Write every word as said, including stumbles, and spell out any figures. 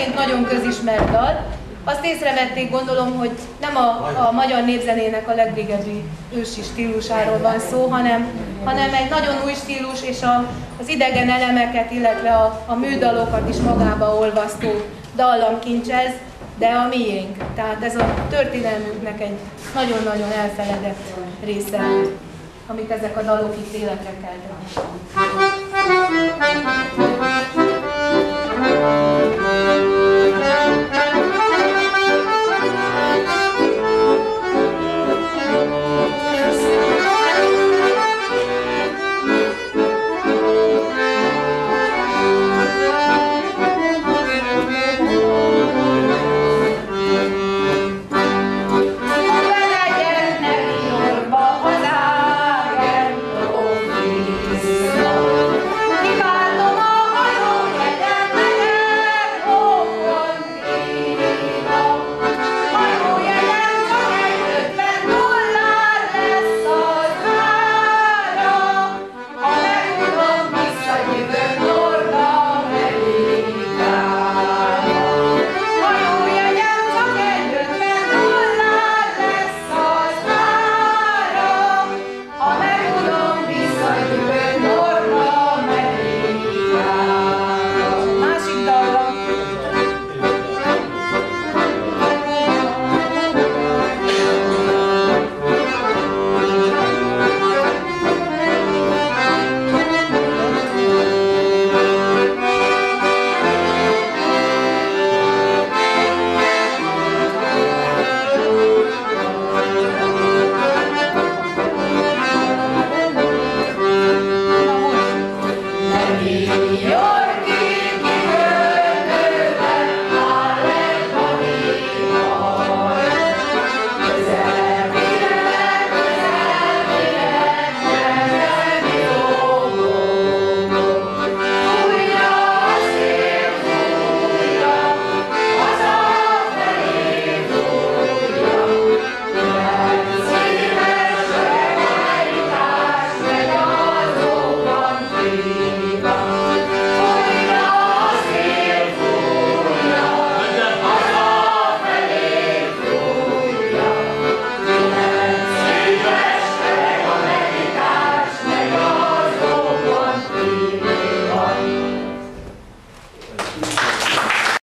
egyébként nagyon közismert dal. Azt észrevették, gondolom, hogy nem a, a magyar népzenének a legrégebbi ősi stílusáról van szó, hanem, hanem egy nagyon új stílus, és a, az idegen elemeket, illetve a, a műdalokat is magába olvasztó dallamkincs ez, de a miénk. Tehát ez a történelmünknek egy nagyon-nagyon elfeledett része, amit ezek a dalok itt életre keltenek.